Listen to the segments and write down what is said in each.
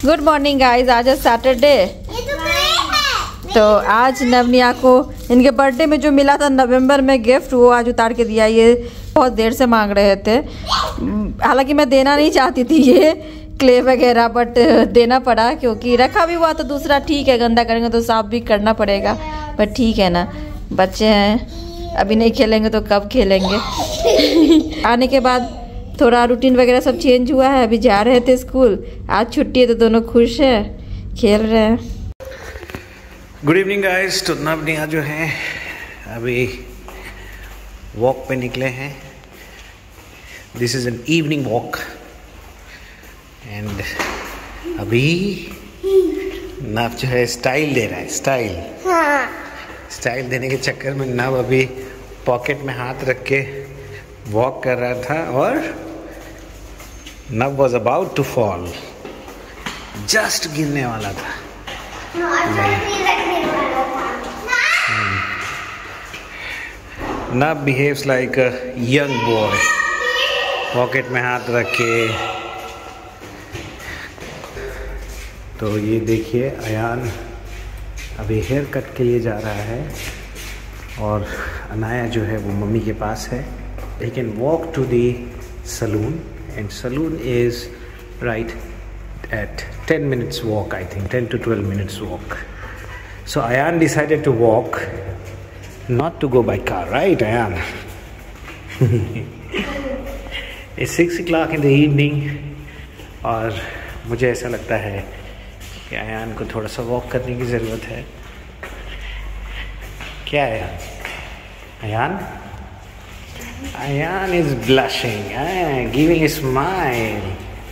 Good morning guys, आज है Saturday. तो आज नवनिया को इनके बर्थडे में जो मिला था नवंबर में गिफ्ट, वो आज उतार के दिया। ये बहुत देर से मांग रहे थे, हालांकि मैं देना नहीं चाहती थी ये क्ले वगैरह, बट देना पड़ा क्योंकि रखा भी हुआ तो दूसरा ठीक है, गंदा करेंगे तो साफ भी करना पड़ेगा। बट ठीक है ना, बच्चे हैं, अभी नहीं खेलेंगे तो कब खेलेंगे। आने के बाद थोड़ा रूटीन वगैरह सब चेंज हुआ है। अभी जा रहे थे स्कूल, आज छुट्टी है तो दोनों खुश है, खेल रहे हैं। Good evening guys. तो नवनिया जो है अभी वॉक पे निकले हैं। This is an evening walk and अभी नव जो है स्टाइल दे रहा है। स्टाइल देने के चक्कर में नव अभी पॉकेट में हाथ रख के वॉक कर रहा था और Nav was about to fall, just गिरने वाला था। Nav behaves like a young boy, pocket में हाथ रख के। तो ये देखिए, अयान अभी हेयर कट के लिए जा रहा है और अनाया जो है वो मम्मी के पास है। They can walk to the saloon, and saloon is right at 10 minutes walk, I think 10 to 12 minutes walk. So Ayan decided to walk, not to go by car, right Ayan? It's 6 o'clock in the evening और मुझे ऐसा लगता है कि अयान को थोड़ा सा walk करने की ज़रूरत है। क्या है Ayan? Ayan is blushing, giving a smile.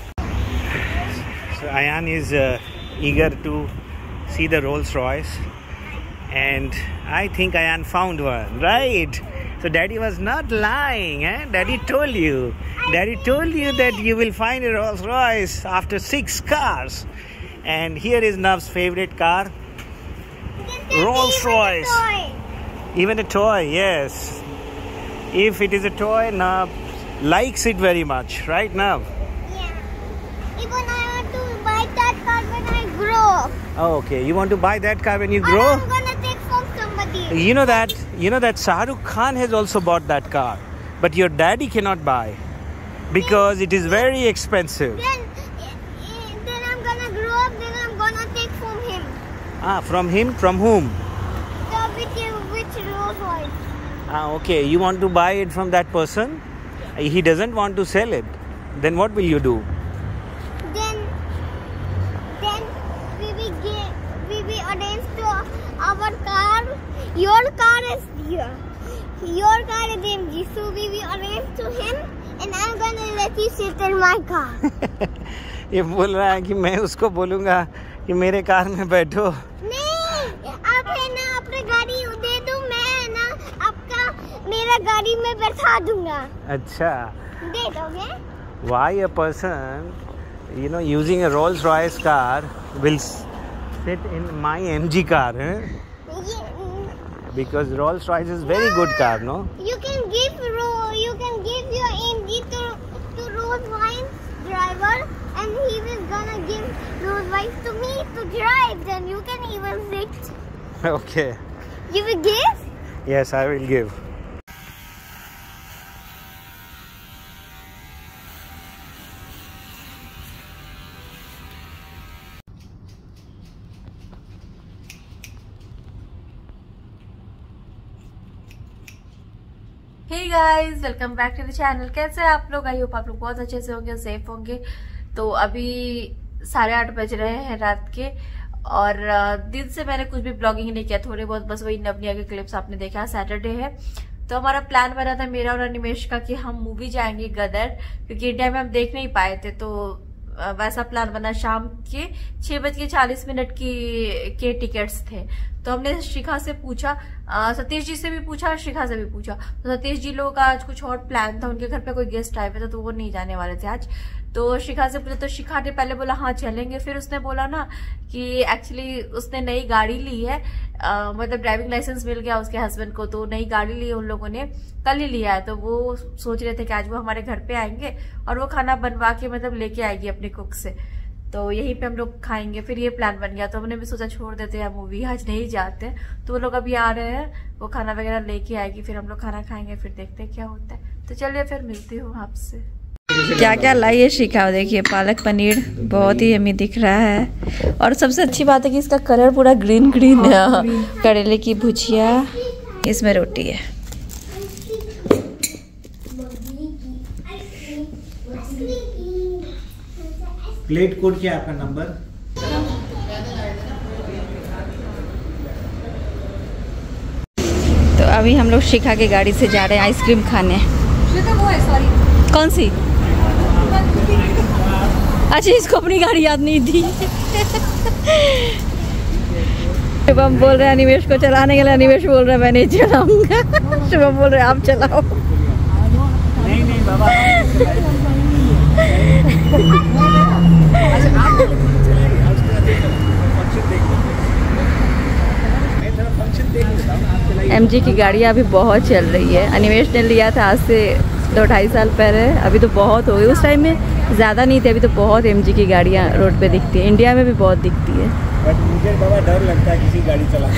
So Ayan is eager to see the Rolls Royce, and I think Ayan found one, right? So Daddy was not lying, Daddy told you. Daddy told you that you will find a Rolls Royce after 6 cars, and here is Nav's favorite car, Rolls Royce. Even a toy, yes. If it is a toy, Nav likes it very much, right Nav? Yeah. Even I want to buy that car when I grow. Oh, okay. You want to buy that car when you grow? I'm gonna take from somebody. You know that Shah Rukh Khan has also bought that car, but your daddy cannot buy because it is very expensive. Then I'm gonna grow up. Then I'm gonna take from him. From him? From whom? Which Rolls Royce? Okay. You want to buy it from that person? He doesn't want to sell it. Then what will you do? Then we will arrange to our car. Your car is here. Your car is empty. So we will arrange to him, and I'm gonna let you sit in my car. ये बोल रहा है कि मैं उसको बोलूँगा कि मेरे कार में बैठो। नहीं, आप है ना अपने गाड़ी दे दो, मैं है ना आपका मेरा गाड़ी में बैठा दूंगा। अच्छा, दे दोगे? Why a person, using a Rolls Royce car will sit in my MG car, Because Rolls Royce is very good car, no? You can give your MG to Rolls Royce driver, and he is gonna give Rolls Royce to me to drive. Then you can even sit. Okay. You will give? Yes, I will give. Hey guys, welcome back to the channel. कैसे हैं आप लोग? I hope आप लोग बहुत अच्छे से होंगे, सेफ होंगे। तो अभी 8:30 बज रहे हैं रात के, और दिन से मैंने कुछ भी ब्लॉगिंग नहीं किया, थोड़े बहुत बस वही नवनिया के क्लिप्स आपने देखा। सैटरडे है तो हमारा प्लान बना था मेरा और अनिमेश का कि हम मूवी जाएंगे गदर, क्योंकि इंडिया में हम देख नहीं पाए थे। तो वैसा प्लान बना, शाम के 6:40 के टिकट्स थे। तो हमने शिखा से पूछा, सतीश जी से भी पूछा, शिखा से भी पूछा। तो सतीश जी लोगों का आज कुछ और प्लान था, उनके घर पे कोई गेस्ट आए हुए थे तो वो नहीं जाने वाले थे आज। तो शिखा से पूछा तो शिखा ने पहले बोला हाँ चलेंगे, फिर उसने बोला ना कि एक्चुअली उसने नई गाड़ी ली है, मतलब ड्राइविंग लाइसेंस मिल गया उसके हस्बैंड को, तो नई गाड़ी ली है उन लोगों ने, कल ही लिया है। तो वो सोच रहे थे कि आज वो हमारे घर पे आएंगे और वो खाना बनवा के मतलब लेके आएगी अपने कुक से। तो यहीं पे हम लोग खाएंगे। फिर ये प्लान बन गया, तो हमने भी सोचा छोड़ देते हैं मूवी, आज नहीं जाते। तो वो लोग अभी आ रहे हैं, वो खाना वगैरह लेके आएगी, फिर हम लोग खाना खाएंगे, फिर देखते हैं क्या होता है। तो चलिए फिर मिलती हूँ आपसे। क्या क्या लाई है शिखा, देखिए पालक पनीर बहुत ही यम्मी दिख रहा है। और सबसे अच्छी बात है कि इसका कलर पूरा ग्रीन ग्रीन है। करेले की भुजिया, इसमें रोटी है। प्लेट कोड क्या है आपका नंबर? तो अभी हम लोग शिखा की गाड़ी से जा रहे हैं आइसक्रीम खाने। वो है, सॉरी कौन सी? अच्छा, इसको अपनी गाड़ी याद नहीं थी। शुभम बोल रहे हैं अनिमेश को चलाने के लिए, अनिमेश बोल रहा है मैं नहीं चलाऊंगा। शुभम बोल रहे हैं आप चलाओ। नहीं नहीं बाबा, MG की गाड़ियाँ अभी बहुत चल रही है। अनिमेश ने लिया था आज से 2-2.5 साल पहले, अभी तो बहुत हो गई। उस टाइम में ज़्यादा नहीं थी, अभी तो बहुत MG की गाड़ियाँ रोड पे दिखती है। इंडिया में भी बहुत दिखती है। बट मुझे बाबा डर लगता है किसी गाड़ी चलाने।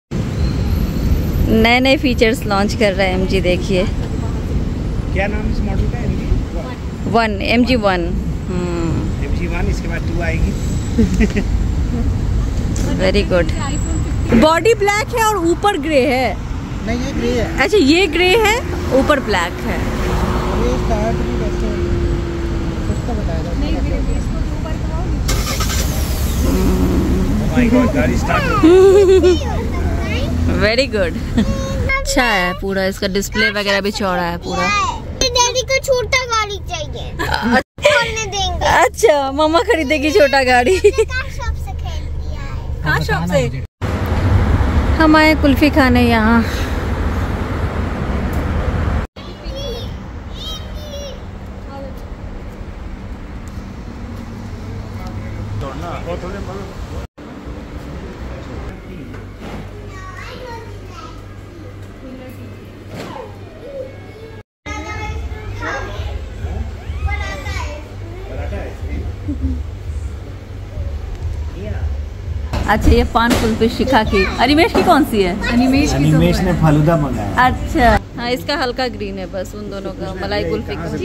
नए नए फीचर्स लॉन्च कर रहा है MG, देखिए। क्या नाम इस मॉडल का? MG1। MG1, इसके बाद 2 आएगी। Very good. बॉडी ब्लैक है और ऊपर ग्रे है। नहीं, ये ग्रे है। अच्छा, ये ग्रे है, ऊपर ब्लैक है। ये स्टार्ट भी कैसे कुछ तो बताएगा। नहीं, मेरे बेस को ऊपर कराओ। ओह माय गॉड, गाड़ी स्टार्ट हो गई। Very good. अच्छा है पूरा, इसका डिस्प्ले वगैरह भी चौड़ा है पूरा। डैडी को छोटा गाड़ी चाहिए। अच्छा, मम्मा खरीदेगी छोटा गाड़ी। कहाँ शॉप से? हम आए कुल्फी खाने यहाँ। अच्छा, ये पान कुल्फी शिखा की। अनिमेश की कौन सी है? अनिमेश ने फालूदा मंगाया। अच्छा हाँ, इसका हल्का ग्रीन है बस, उन दोनों का मलाई कुल्फी का।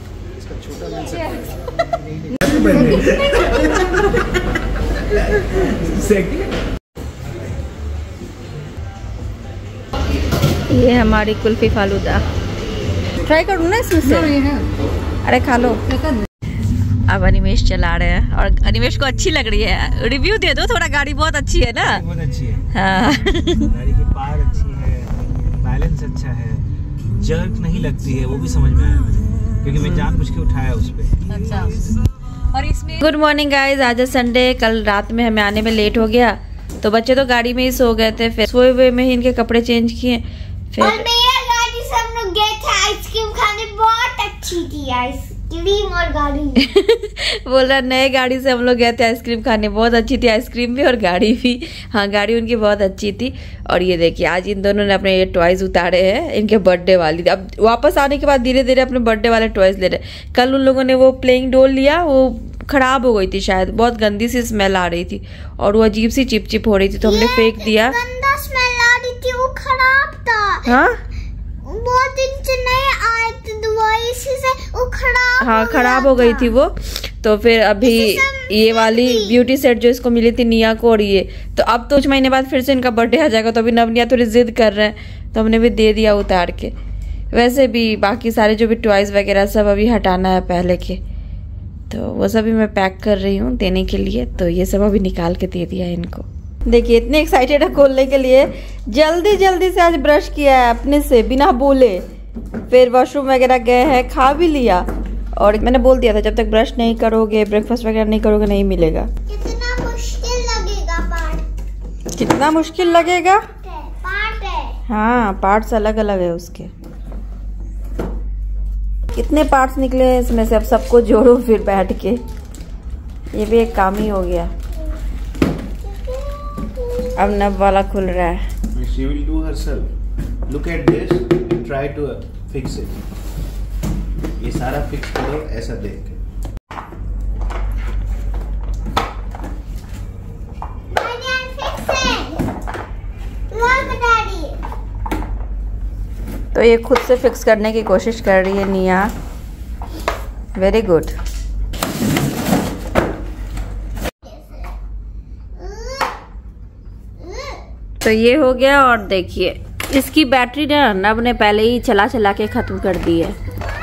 ये हमारी कुल्फी फालूदा, ट्राई करूँ ना इसमें से? अरे खा लो। अब अनिमेश चला रहे हैं और अनिमेश को अच्छी लग रही है। रिव्यू दे दो थोड़ा, गाड़ी बहुत अच्छी है ना? बहुत अच्छी है। हाँ। गाड़ी की पावर अच्छी है, बैलेंस अच्छा है, जर्क नहीं लगती है, वो भी समझ में आया मुझे, क्योंकि मैं जानबूझ के उठाया उस पे। अच्छा। और इसमें गुड मॉर्निंग गाइस, आज है संडे। कल रात में हमें आने में लेट हो गया, तो बच्चे तो गाड़ी में ही सो गए थे। फिर सोए हुए में ही इनके कपड़े चेंज किए। फिर और गाड़ी से हम लोग गए थे आइसक्रीम खाने, बहुत अच्छी थी आइसक्रीम और गाड़ी। बोल रहा नए गाड़ी से हम लोग गए थे आइसक्रीम खाने, बहुत अच्छी थी आइसक्रीम भी और गाड़ी भी। हाँ, गाड़ी उनकी बहुत अच्छी थी। और ये देखिए आज इन दोनों ने अपने ये टॉयज उतारे हैं, इनके बर्थडे वाली। अब वापस आने के बाद धीरे धीरे अपने बर्थडे वाले टॉयज ले रहे। कल उन लोगों ने वो प्लेइंग डॉल लिया, वो खराब हो गई थी शायद, बहुत गंदी सी स्मेल आ रही थी और वो अजीब सी चिप चिप हो रही थी, तो हमने फेंक दिया। गंदा स्मेल आ रही थी, वो खराब था। हाँ, बहुत दिन से नहीं आए थे दवाई से वो खराब। हाँ, खराब हो गई थी वो। तो फिर अभी ये वाली ब्यूटी सेट जो इसको मिली थी निया को, और ये तो अब तो कुछ महीने बाद फिर से इनका बर्थडे आ जाएगा, तो अभी नवनिया थोड़ी जिद कर रहे हैं, तो हमने भी दे दिया उतार के। वैसे भी बाकी सारे जो भी टॉयज वगैरह सब अभी हटाना है पहले के, तो वो सब भी मैं पैक कर रही हूँ देने के लिए। तो ये सब अभी निकाल के दे दिया इनको। देखिए इतने एक्साइटेड है खोलने के लिए, जल्दी जल्दी से आज ब्रश किया है अपने से बिना बोले। फिर वॉशरूम वगैरह गए हैं, खा भी लिया, और मैंने बोल दिया था जब तक ब्रश नहीं करोगे, ब्रेकफास्ट वगैरह नहीं करोगे, नहीं मिलेगा। कितना मुश्किल लगेगा पार्ट? कितना मुश्किल लगेगा? पार्ट है। हाँ, पार्ट्स अलग अलग है उसके। कितने पार्ट्स निकले हैं इसमें से, अब सबको जोड़ो फिर बैठ के। ये भी एक काम ही हो गया। अब नब वाला खुल रहा है। She will do herself. Look at this and try to fix it. ये सारा फिक्स करो ऐसा देख के। तो ये खुद से फिक्स करने की कोशिश कर रही है निया। Very good. तो ये हो गया। और देखिए इसकी बैटरी ना नब ने पहले ही चला चला के ख़त्म कर दी है।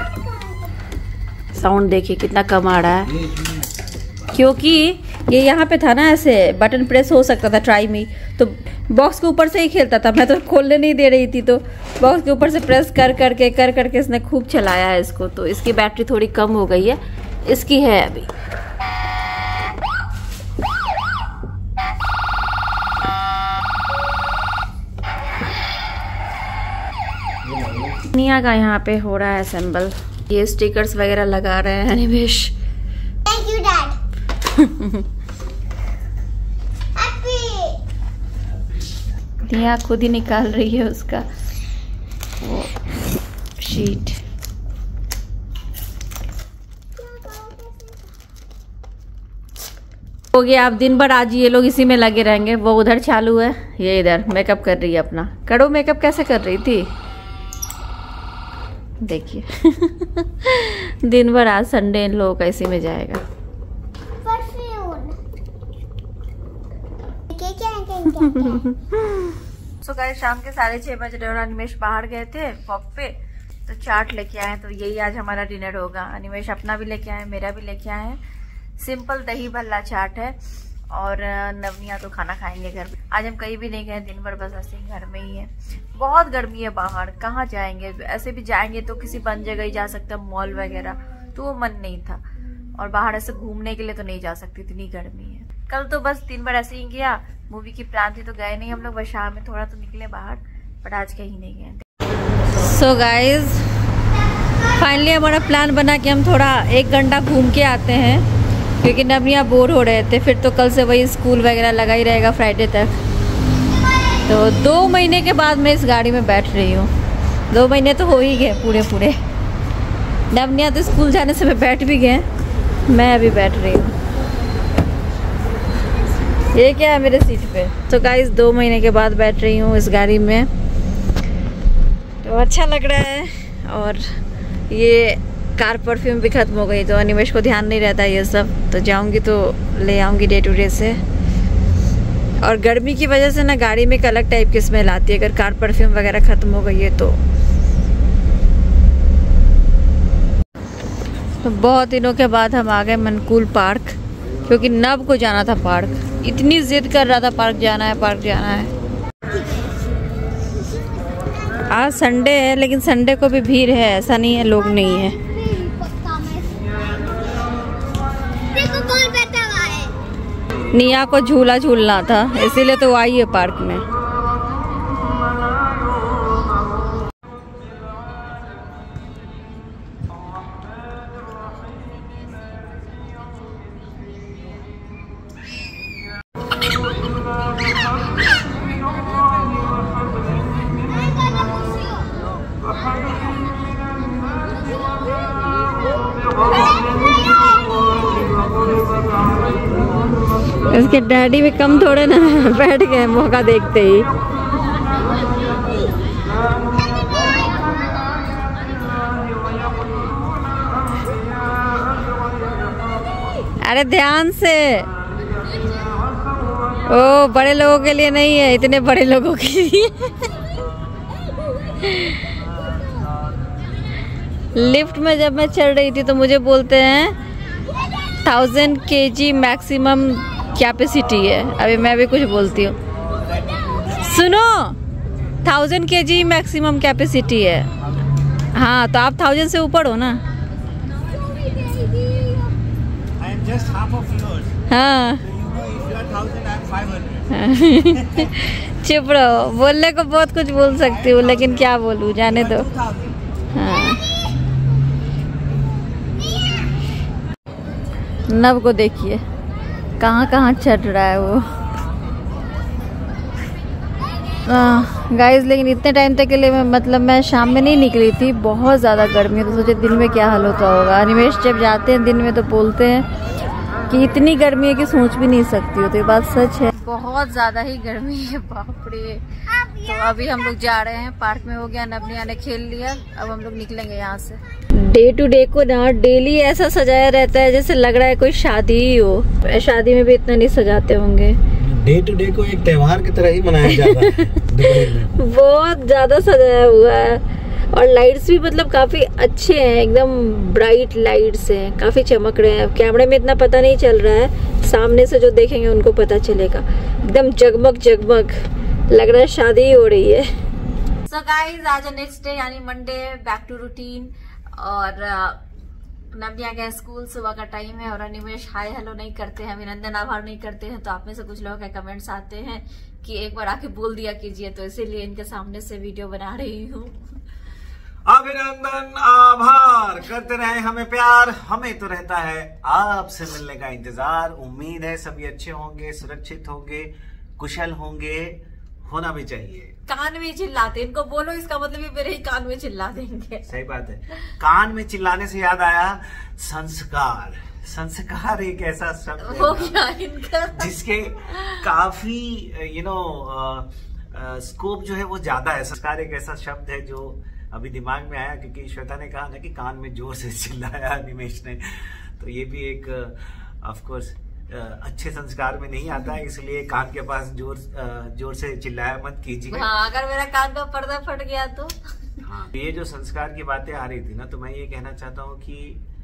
साउंड देखिए कितना कम आ रहा है, क्योंकि ये यहाँ पे था ना, ऐसे बटन प्रेस हो सकता था ट्राई मी, तो बॉक्स के ऊपर से ही खेलता था। मैं तो खोलने नहीं दे रही थी, तो बॉक्स के ऊपर से प्रेस कर करके इसने खूब चलाया है इसको। तो इसकी बैटरी थोड़ी कम हो गई है, इसकी है अभी। निया का यहाँ पे हो रहा है असेंबल। ये स्टिकर्स वगैरह लगा रहे हैं अनिमेश। Thank you dad. निया खुद ही निकाल रही है उसका वो शीट। हो गया। आप दिन भर आज ये लोग इसी में लगे रहेंगे। वो उधर चालू है, ये इधर मेकअप कर रही है अपना। करो मेकअप कैसे कर रही थी देखिए। दिन भर आज संडे इन लोगों का इसी में जाएगा। सो गाइस शाम के 6:30 बज रहे और अनिमेश बाहर गए थे वॉक पे, तो चाट लेके आए। तो यही आज हमारा डिनर होगा। अनिमेश अपना भी लेके आए, मेरा भी लेके आए हैं। सिंपल दही भल्ला चाट है और नवनिया तो खाना खाएंगे घर में। आज हम कहीं भी नहीं गए दिन भर, बस ऐसे ही घर में ही है। बहुत गर्मी है बाहर, कहाँ जाएंगे। ऐसे भी जाएंगे तो किसी बंद जगह ही जा सकते हैं, मॉल वगैरह, तो वो मन नहीं था। और बाहर ऐसे घूमने के लिए तो नहीं जा सकती, इतनी गर्मी है। कल तो बस दिन भर ऐसे ही गया। मूवी की प्लान थी तो गए नहीं हम लोग, बस शाम में थोड़ा तो निकले बाहर, बट आज कहीं नहीं गए। सो गाइज फाइनली हमारा प्लान बना कि हम थोड़ा 1 घंटा घूम के आते हैं, क्योंकि नवनिया बोर हो रहे थे। फिर तो कल से वही स्कूल वगैरह लगा ही रहेगा फ्राइडे तक। तो 2 महीने के बाद मैं इस गाड़ी में बैठ रही हूँ। 2 महीने तो हो ही गए पूरे। नवनिया तो स्कूल जाने से मैं बैठ भी गए, मैं अभी बैठ रही हूँ। ये क्या है मेरे सीट पे। तो गाइस 2 महीने के बाद बैठ रही हूँ इस गाड़ी में, तो अच्छा लग रहा है। और ये कार परफ्यूम भी ख़त्म हो गई, तो अनिमेश को ध्यान नहीं रहता ये सब, तो जाऊंगी तो ले आऊंगी डे टू डे से। और गर्मी की वजह से ना गाड़ी में एक अलग टाइप की स्मेल आती है, अगर कार परफ्यूम वगैरह ख़त्म हो गई है तो। बहुत दिनों के बाद हम आ गए मनकूल पार्क, क्योंकि नब को जाना था पार्क। इतनी जिद कर रहा था पार्क जाना है। आज संडे है, लेकिन संडे को भी भीड़ है, ऐसा नहीं है लोग नहीं है। देखो कौन बैठा हुआ है। निया को झूला झूलना था, इसीलिए तो आई है पार्क में। इसके डैडी भी कम थोड़े ना बैठ गए मौका देखते ही। अरे ध्यान से, ओ बड़े लोगों के लिए नहीं है, इतने बड़े लोगों के लिए। लिफ्ट में जब मैं चढ़ रही थी तो मुझे बोलते हैं 1000 kg मैक्सिमम कैपेसिटी है। अभी मैं भी कुछ बोलती हूँ, सुनो 1000 kg मैक्सिमम कैपेसिटी है। हाँ तो आप 1000 से ऊपर हो ना। हाँ चुप रहो, बोलने को बहुत कुछ बोल सकती हूँ, लेकिन क्या बोलूँ, जाने दो। हाँ नव को देखिए कहाँ चढ़ रहा है वो। गाइस लेकिन इतने टाइम तक के लिए मैं शाम में नहीं निकली थी, बहुत ज़्यादा गर्मी है, तो सोचे दिन में क्या हाल होता होगा। अनिमेश जब जाते हैं दिन में तो बोलते हैं कि इतनी गर्मी है कि सोच भी नहीं सकती हो, तो ये बात सच है। बहुत ज्यादा ही गर्मी है, बाप रे। तो अभी हम लोग जा रहे हैं, पार्क में हो गया, नबनिया ने खेल लिया, अब हम लोग निकलेंगे यहाँ से। डे टू डे को ना डेली ऐसा सजाया रहता है जैसे लग रहा है कोई शादी ही हो। शादी में भी इतना नहीं सजाते होंगे। डे टू डे को एक त्योहार की तरह ही मनाया जा रहा है। बहुत ज्यादा सजाया हुआ है और लाइट्स भी मतलब काफी अच्छे हैं, एकदम ब्राइट लाइट्स हैं, काफी चमक रहे हैं। कैमरे में इतना पता नहीं चल रहा है, सामने से जो देखेंगे उनको पता चलेगा। एकदम जगमग जगमग लग रहा है शादी ही हो रही है। सो गाइस, आज नेक्स्ट डे यानी मंडे, बैक टू रूटीन। और नबनिया गया स्कूल, सुबह का टाइम है और अनिमेश हाय हेलो नहीं करते हैं, अभिनंदन आभार नहीं करते हैं। तो आप में से कुछ लोगों के कमेंट्स आते हैं कि एक बार आके बोल दिया कीजिए, तो इसीलिए इनके सामने से वीडियो बना रही हूँ। अभिनंदन आभार करते रहे, हमें प्यार, हमें तो रहता है आपसे मिलने का इंतजार। उम्मीद है सभी अच्छे होंगे, सुरक्षित होंगे, कुशल होंगे, होना भी चाहिए। कान में चिल्लाते, इनको बोलो इसका मतलब ये मेरे ही कान में चिल्ला देंगे। सही बात है। कान में चिल्लाने से याद आया संस्कार। संस्कार एक ऐसा शब्द हो गया इनका, जिसके काफी स्कोप जो है वो ज्यादा है। संस्कार एक ऐसा शब्द है जो अभी दिमाग में आया क्योंकि श्वेता ने कहा ना कि कान में जोर से चिल्लाया अनिमेश ने, तो ये भी एक ऑफ कोर्स अच्छे संस्कार में नहीं आता है, इसलिए कान के पास जोर से चिल्लाया मत कीजिए। हाँ, अगर मेरा कान का पर्दा फट गया तो। हाँ, ये जो संस्कार की बातें आ रही थी ना, तो मैं ये कहना चाहता हूँ कि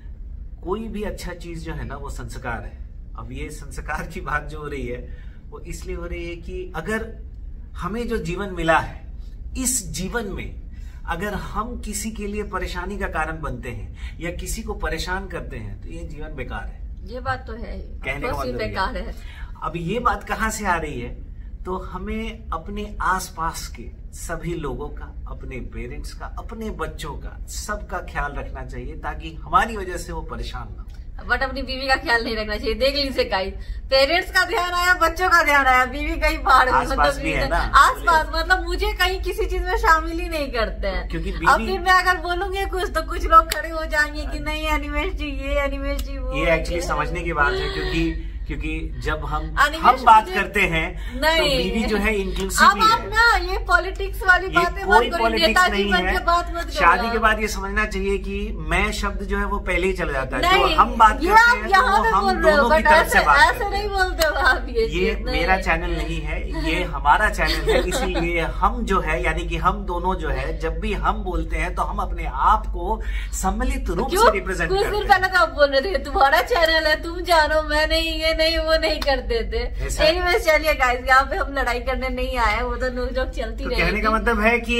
कोई भी अच्छा चीज जो है ना वो संस्कार है। अब ये संस्कार की बात जो हो रही है वो इसलिए हो रही है कि अगर हमें जो जीवन मिला है, इस जीवन में अगर हम किसी के लिए परेशानी का कारण बनते हैं या किसी को परेशान करते हैं तो ये जीवन बेकार है। ये बात तो है, कहने का मतलब बेकार है। अब ये बात कहाँ से आ रही है, तो हमें अपने आसपास के सभी लोगों का, अपने पेरेंट्स का, अपने बच्चों का, सबका ख्याल रखना चाहिए ताकि हमारी वजह से वो परेशान ना हो। बट अपनी बीवी का ख्याल नहीं रखना चाहिए। देख लीजिए गाइस, पेरेंट्स का ध्यान आया, बच्चों का ध्यान आया, बीवी कहीं बाहर, आसपास भी है ना, आसपास मतलब मुझे कहीं किसी चीज में शामिल ही नहीं करते हैं। क्योंकि अब फिर मैं अगर बोलूंगी कुछ तो कुछ लोग खड़े हो जाएंगे कि नहीं अनिमेश जी ये, अनिमेश जी वो। ये एक्चुअली समझने की बात है क्योंकि जब हम बात करते हैं तो बीवी जो है इंक्लूसिव भी है। ना ये पॉलिटिक्स वाली बातें मत करो, नेताजी बन के बात मत करो। शादी के बाद ये समझना चाहिए कि मैं शब्द जो है वो पहले ही चला जाता है। जो हम बात करते हैं तो हम दोनों की तरफ से बात करते हैं। नहीं बोलते आप ये मेरा चैनल नहीं है, ये हमारा चैनल है, इसीलिए हम जो है यानी कि हम दोनों जो है जब भी हम बोलते हैं तो हम अपने आप को सम्मिलित रूप से रिप्रेजेंट करते हैं। कुछ दिन पहले तो आप बोल रहे थे तुम्हारा चैनल है, तुम जानो, मैं नहीं, ये नहीं वो नहीं करते थे। एनीवेज चलिए गाइस, यहाँ पे हम लड़ाई करने नहीं आए, वो तो नोक-झोंक चलती रहेगी। कहने का मतलब है कि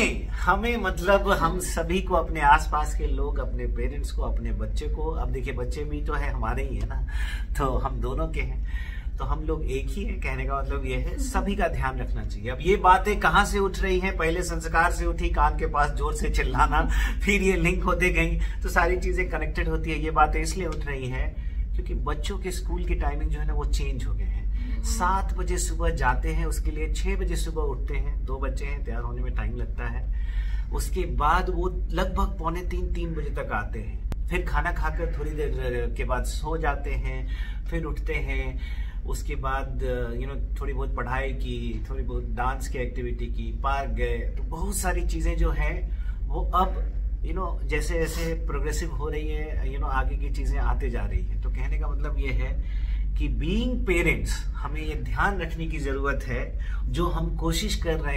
हमें मतलब हम सभी को, अपने आसपास के लोग, अपने पेरेंट्स को, अपने बच्चे को, अब देखिए बच्चे भी तो है हमारे ही है ना, तो हम दोनों के हैं, तो हम लोग एक ही है। कहने का मतलब ये है सभी का ध्यान रखना चाहिए। अब ये बातें कहाँ से उठ रही हैं, पहले संस्कार से उठी, कान के पास जोर से चिल्लाना, फिर ये लिंक होते गई, तो सारी चीजें कनेक्टेड होती है। ये बातें इसलिए उठ रही है क्योंकि बच्चों के स्कूल की टाइमिंग जो है ना वो चेंज हो गए हैं। 7 बजे सुबह जाते हैं, उसके लिए 6 बजे सुबह उठते हैं। 2 बच्चे हैं, तैयार होने में टाइम लगता है। उसके बाद वो लगभग 2:45-3 बजे तक आते हैं, फिर खाना खाकर थोड़ी देर के बाद सो जाते हैं, फिर उठते हैं। उसके बाद थोड़ी बहुत पढ़ाई की, थोड़ी बहुत डांस की एक्टिविटी की, पार्क गए, तो बहुत सारी चीजें जो है वो अब जैसे जैसे प्रोग्रेसिव हो रही है, आगे की चीजें आते जा रही है। तो कहने का मतलब ये है कि बीइंग पेरेंट्स हमें ये ध्यान रखने की जरूरत है, जो हम कोशिश कर रहे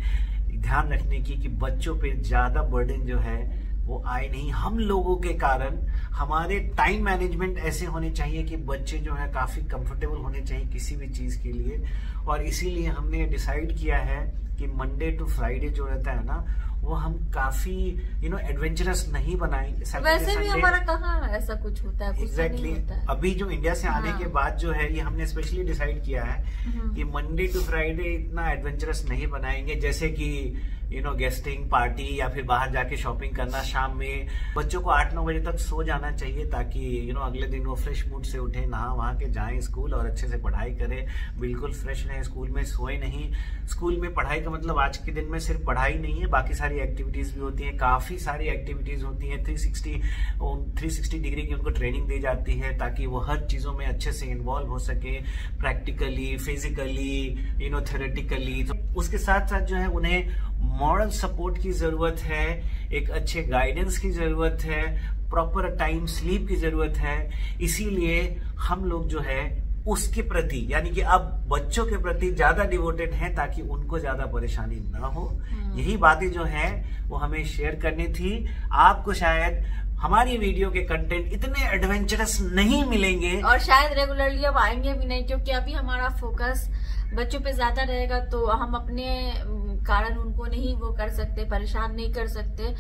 हैं ध्यान रखने की, कि बच्चों पे ज्यादा बर्डन जो है वो आए नहीं। हम लोगों के कारण हमारे टाइम मैनेजमेंट ऐसे होने चाहिए कि बच्चे जो है काफी कंफर्टेबल होने चाहिए किसी भी चीज के लिए। और इसीलिए हमने डिसाइड किया है कि मंडे टू फ्राइडे जो रहता है ना वो हम काफी एडवेंचरस नहीं बनाएंगे। वैसे भी हमारा कहाँ ऐसा कुछ होता है, एग्जैक्टली अभी जो इंडिया से आने के बाद जो है ये हमने स्पेशली डिसाइड किया है कि मंडे टू फ्राइडे इतना एडवेंचरस नहीं बनाएंगे। जैसे कि गेस्टिंग पार्टी या फिर बाहर जाके शॉपिंग करना शाम में। बच्चों को 8-9 बजे तक सो जाना चाहिए ताकि अगले दिन वो फ्रेश मूड से उठे, नहा वहा के जाएं स्कूल और अच्छे से पढ़ाई करें, बिल्कुल फ्रेश रहें, स्कूल में सोए नहीं। स्कूल में पढ़ाई का मतलब आज के दिन में सिर्फ पढ़ाई नहीं है, बाकी सारी एक्टिविटीज भी होती हैं, काफी सारी एक्टिविटीज होती हैं। 360 डिग्री की उनको ट्रेनिंग दी जाती है ताकि वो हर चीजों में अच्छे से इन्वॉल्व हो सके, प्रैक्टिकली, फिजिकली, थ्योरेटिकली। तो उसके साथ साथ जो है उन्हें मॉरल सपोर्ट की जरूरत है, एक अच्छे गाइडेंस की जरूरत है, प्रॉपर टाइम स्लीप की जरूरत है। इसीलिए हम लोग जो है उसके प्रति, यानी कि अब बच्चों के प्रति ज्यादा डिवोटेड हैं ताकि उनको ज्यादा परेशानी ना हो। यही बातें जो है वो हमें शेयर करनी थी। आपको शायद हमारी वीडियो के कंटेंट इतने एडवेंचरस नहीं मिलेंगे और शायद रेगुलरली अब आएंगे भी नहीं, क्योंकि अभी हमारा फोकस बच्चों पे ज्यादा रहेगा, तो हम अपने कारण उनको नहीं वो कर सकते, परेशान नहीं कर सकते।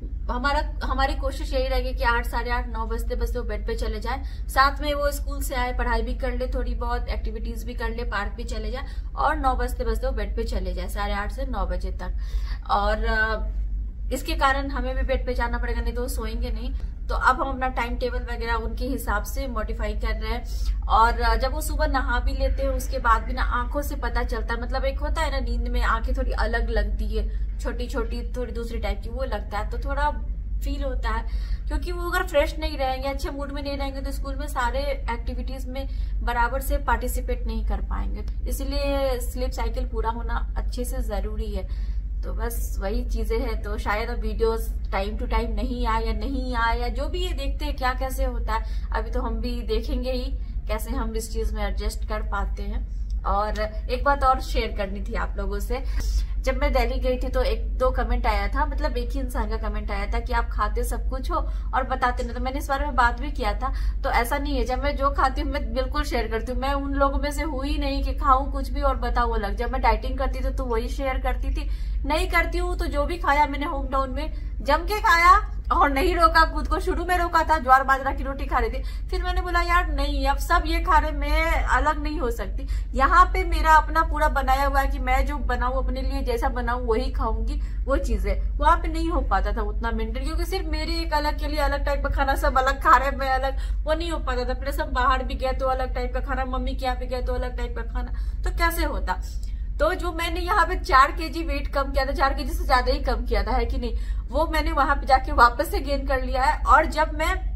हमारी कोशिश यही रहेगी कि 8, 8:30, 9 बजते बजते वो बेड पे चले जाए, साथ में वो स्कूल से आए, पढ़ाई भी कर ले, थोड़ी बहुत एक्टिविटीज भी कर ले, पार्क भी चले जाए, और 9 बजते बजते वो बेड पे चले जाए 8:30 से 9 बजे तक। और इसके कारण हमें भी बेड पे जाना पड़ेगा, नहीं तो वो सोएंगे नहीं। तो अब हम अपना टाइम टेबल वगैरह उनके हिसाब से मॉडिफाई कर रहे हैं। और जब वो सुबह नहा भी लेते हैं उसके बाद भी ना आंखों से पता चलता है, मतलब एक होता है ना नींद में आंखें थोड़ी अलग लगती है, छोटी छोटी थोड़ी दूसरी टाइप की वो लगता है, तो थोड़ा फील होता है। क्योंकि वो अगर फ्रेश नहीं रहेंगे, अच्छे मूड में नहीं रहेंगे, तो स्कूल में सारे एक्टिविटीज में बराबर से पार्टिसिपेट नहीं कर पाएंगे। इसलिए स्लीप साइकिल पूरा होना अच्छे से जरूरी है। तो बस वही चीजें हैं। तो शायद अब वीडियोस टाइम टू टाइम नहीं आए या जो भी ये देखते हैं क्या कैसे होता है, अभी तो हम भी देखेंगे ही कैसे हम इस चीज में एडजस्ट कर पाते हैं। और एक बात और शेयर करनी थी आप लोगों से। जब मैं दिल्ली गई थी तो 1-2 कमेंट आया था, मतलब एक ही इंसान का कमेंट आया था कि आप खाते सब कुछ हो और बताते नहीं। तो मैंने इस बारे में बात भी किया था। तो ऐसा नहीं है, जब मैं जो खाती हूँ मैं बिल्कुल शेयर करती हूँ। मैं उन लोगों में से हुई नहीं कि खाऊं कुछ भी और बताऊं अलग। जब मैं डाइटिंग करती थी तो वही शेयर करती थी, नहीं करती हूँ तो जो भी खाया मैंने होम टाउन में जम के खाया और नहीं रोका खुद को। शुरू में रोका था, ज्वार बाजरा की रोटी खा रही थी, फिर मैंने बोला यार नहीं, अब सब ये खा रहे, मैं अलग नहीं हो सकती। यहाँ पे मेरा अपना पूरा बनाया हुआ है कि मैं जो बनाऊं अपने लिए, जैसा बनाऊं वही खाऊंगी, वो चीज है। वहां पे नहीं हो पाता था उतना मेंटेन, क्योंकि सिर्फ मेरी एक अलग के लिए अलग टाइप का खाना, सब अलग खा रहे, मैं अलग, वो नहीं हो पाता था। प्लस सब बाहर भी गए तो अलग टाइप का खाना, मम्मी के यहाँ पे गए तो अलग टाइप का खाना, तो कैसे होता। तो जो मैंने यहाँ पे 4 kg वेट कम किया था, 4 kg से ज्यादा ही कम किया था, है कि नहीं, वो मैंने वहां पे जाके वापस से गेन कर लिया है। और जब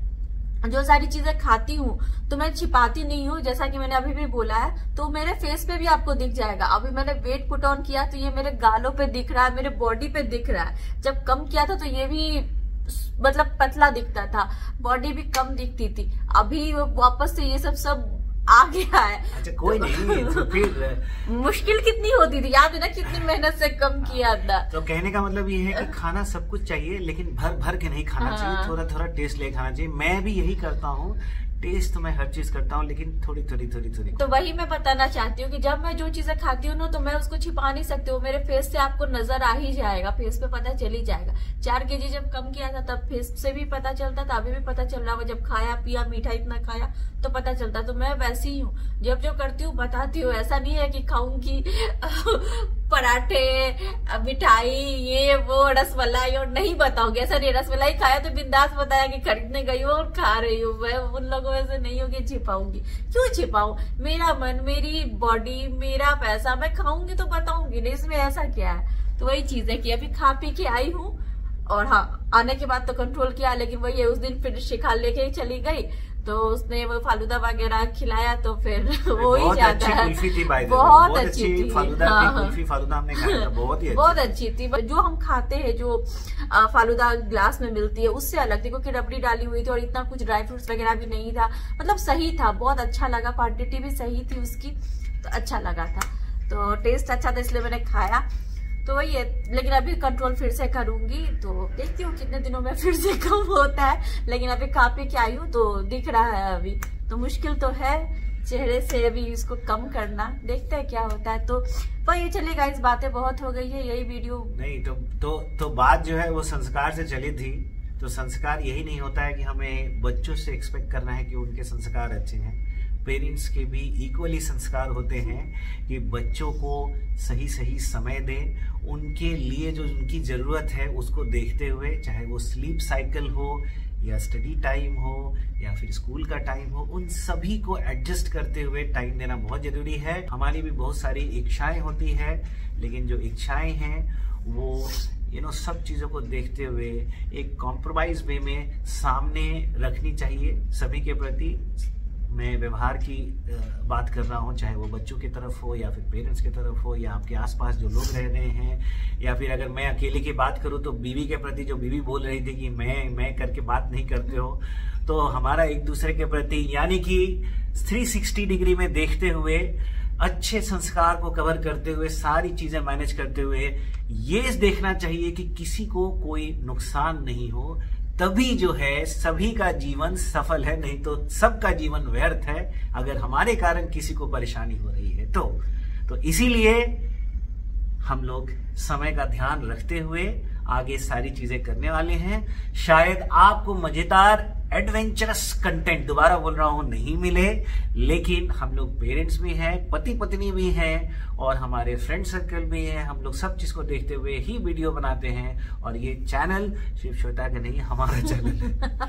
मैं जो सारी चीजें खाती हूँ तो मैं छिपाती नहीं हूँ, जैसा कि मैंने अभी भी बोला है, तो मेरे फेस पे भी आपको दिख जाएगा। अभी मैंने वेट पुट ऑन किया तो ये मेरे गालों पे दिख रहा है, मेरे बॉडी पे दिख रहा है। जब कम किया था तो ये भी मतलब पतला दिखता था, बॉडी भी कम दिखती थी। अभी वापस से ये सब आ गया है। अच्छा कोई नहीं, तो फिर मुश्किल कितनी होती थी, याद है ना कितनी मेहनत से कम किया था। तो कहने का मतलब ये है कि खाना सब कुछ चाहिए, लेकिन भर भर के नहीं खाना चाहिए, थोड़ा थोड़ा टेस्ट ले खाना चाहिए। मैं भी यही करता हूँ, टेस्ट तो मैं हर चीज करता हूँ, लेकिन थोड़ी थोड़ी। तो वही मैं बताना चाहती हूँ कि जब मैं जो चीजें खाती हूँ ना, तो मैं उसको छिपा नहीं सकती हूँ। मेरे फेस से आपको नजर आ ही जाएगा, फेस पे पता चल ही जाएगा। 4 kg जब कम किया था तब फेस से भी पता चलता था, अभी भी पता चल रहा होगा। जब खाया पिया मीठा इतना खाया तो पता चलता। तो मैं वैसी ही हूँ, जब जो करती हूँ बताती हूँ। ऐसा नहीं है कि खाऊंगी पराठे, मिठाई, ये वो, रसमलाई और नहीं बताऊंगी, ऐसा नहीं। रसमलाई खाया तो बिंदास बताया कि खरीदने गई हूँ और खा रही हूँ। मैं उन लोगों में से नहीं हूँ कि छिपाऊंगी। क्यों छिपाऊं? मेरा मन, मेरी बॉडी, मेरा पैसा, मैं खाऊंगी तो बताऊंगी नहीं, इसमें ऐसा क्या है। तो वही चीज है कि अभी खा पी के आई हूँ, और हाँ आने के बाद तो कंट्रोल किया, लेकिन वही है उस दिन फिर शिखा लेके ही चली गई, तो उसने वो फालूदा वगैरह खिलाया, तो फिर वो ही जाता है। बहुत अच्छी थी फालूदा, फालूदा हमने खाया था, बहुत अच्छी थी। जो हम खाते हैं, जो फालूदा ग्लास में मिलती है, उससे अलग थी, क्योंकि रबड़ी डाली हुई थी और इतना कुछ ड्राई फ्रूट्स वगैरह भी नहीं था। मतलब सही था, बहुत अच्छा लगा, क्वांटिटी भी सही थी उसकी, तो अच्छा लगा था। तो टेस्ट अच्छा था इसलिए मैंने खाया। तो वही है, लेकिन अभी कंट्रोल फिर से करूंगी, तो देखती हूँ कितने दिनों में फिर से कम होता है। लेकिन अभी खा पी के आई हूँ तो दिख रहा है। अभी तो मुश्किल तो है चेहरे से अभी इसको कम करना, देखते हैं क्या होता है। तो वही चलेगा, इस बातें बहुत हो गई है, यही वीडियो नहीं। तो बात जो है वो संस्कार से चली थी। तो संस्कार यही नहीं होता है कि हमें बच्चों से एक्सपेक्ट करना है कि उनके संस्कार अच्छे हैं। पेरेंट्स के भी इक्वली संस्कार होते हैं कि बच्चों को सही सही समय दें, उनके लिए जो उनकी ज़रूरत है उसको देखते हुए, चाहे वो स्लीप साइकिल हो या स्टडी टाइम हो या फिर स्कूल का टाइम हो, उन सभी को एडजस्ट करते हुए टाइम देना बहुत ज़रूरी है। हमारी भी बहुत सारी इच्छाएं होती है, लेकिन जो इच्छाएं हैं वो सब चीज़ों को देखते हुए एक कॉम्प्रोमाइज वे में सामने रखनी चाहिए। सभी के प्रति मैं व्यवहार की बात कर रहा हूँ, चाहे वो बच्चों की तरफ हो या फिर पेरेंट्स की तरफ हो या आपके आसपास जो लोग रह रहे हैं, या फिर अगर मैं अकेले की बात करूँ तो बीवी के प्रति जो बीवी बोल रही थी कि मैं करके बात नहीं करते हो, तो हमारा एक दूसरे के प्रति यानी कि 360 डिग्री में देखते हुए, अच्छे संस्कार को कवर करते हुए, सारी चीजें मैनेज करते हुए ये देखना चाहिए कि किसी को कोई नुकसान नहीं हो, तभी जो है सभी का जीवन सफल है। नहीं तो सबका जीवन व्यर्थ है अगर हमारे कारण किसी को परेशानी हो रही है तो इसीलिए हम लोग समय का ध्यान रखते हुए आगे सारी चीजें करने वाले हैं। शायद आपको मजेदार एडवेंचरस कंटेंट, दोबारा बोल रहा हूं, नहीं मिले, लेकिन हम लोग पेरेंट्स भी हैं, पति पत्नी भी हैं और हमारे फ्रेंड सर्कल भी है। हम लोग सब चीज को देखते हुए ही वीडियो बनाते हैं और ये चैनल सिर्फ श्वेता का नहीं, हमारा चैनल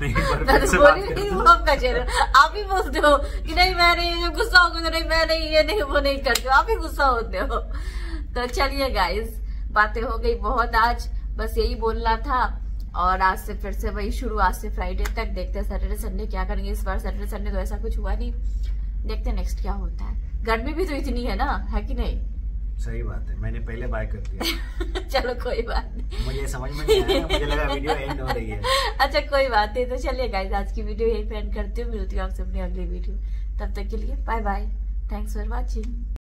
है। आपका चैनल, आप ही बोलते हो कि नहीं मैं नहीं, गुस्सा हो गया नहीं मैं नहीं, ये नहीं वो नहीं करते हो, आप ही गुस्सा होते हो। तो चलिए गाइस, बातें हो गई बहुत आज, बस यही बोलना था। और आज से फिर से वही शुरू, आज से फ्राइडे तक देखते हैं सैटरडे संडे क्या करेंगे। इस बार सैटरडे संडे तो ऐसा कुछ हुआ नहीं, देखते हैं नेक्स्ट क्या होता है। गर्मी भी तो इतनी है ना, है कि नहीं? सही बात है, मैंने पहले बाय कर दिया। चलो कोई बात नहीं, मुझे समझ में नहीं आया, मुझे लगा वीडियो एंड हो रही है। अच्छा कोई बात नहीं। तो चलिए गाइस, आज की वीडियो यही एंड करती हूँ, मिलती हूँ आपसे अपनी अगली वीडियो। तब तक के लिए bye bye, thanks for watching.